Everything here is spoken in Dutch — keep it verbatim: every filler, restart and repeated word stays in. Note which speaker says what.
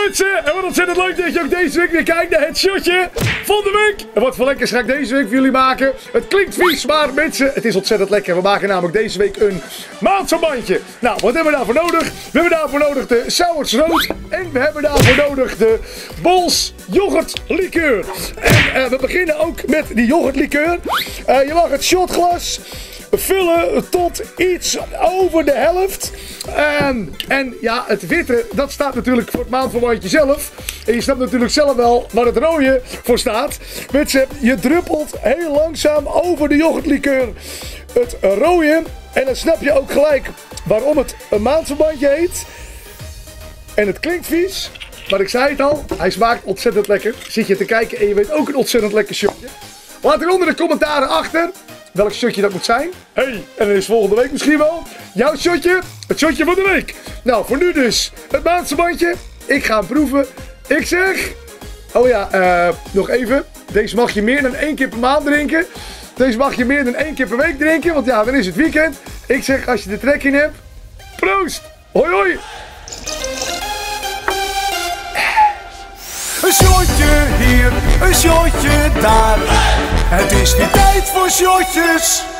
Speaker 1: mensen, en wat ontzettend leuk dat je ook deze week weer kijkt naar het shotje van de week. En wat voor lekkers ga ik deze week voor jullie maken. Het klinkt vies, maar mensen, het is ontzettend lekker. We maken namelijk deze week een maandverbandje. Nou, wat hebben we daarvoor nodig? We hebben daarvoor nodig de Sauers Rood. En we hebben daarvoor nodig de Bols yoghurtlikeur. En uh, we beginnen ook met die yoghurtlikeur. Uh, je mag het shotglas vullen tot iets over de helft. Um, en ja, het witte, dat staat natuurlijk voor het maandverbandje zelf. En je snapt natuurlijk zelf wel waar het rode voor staat. Mensen, je druppelt heel langzaam over de yoghurtlikeur het rode. En dan snap je ook gelijk waarom het een maandverbandje heet. En het klinkt vies, maar ik zei het al, hij smaakt ontzettend lekker. Zit je te kijken en je weet ook een ontzettend lekker shotje. Laat er onder de commentaren achter welk shotje dat moet zijn. Hey, en dan is volgende week misschien wel jouw shotje, het shotje van de week. Nou, voor nu dus het maandverbandje. Ik ga hem proeven. Ik zeg, oh ja, uh, nog even. Deze mag je meer dan één keer per maand drinken. Deze mag je meer dan één keer per week drinken, want ja, dan is het weekend. Ik zeg, als je de trek in hebt, proost. Hoi hoi.
Speaker 2: Een shotje hier, een shotje daar. Het is weer tijd voor shotjes.